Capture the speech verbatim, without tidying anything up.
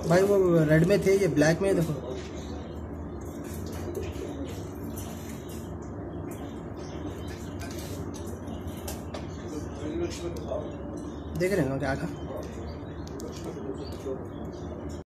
भाई वो रेड में थे, ये ब्लैक में देखो। देख रहे हो क्या था।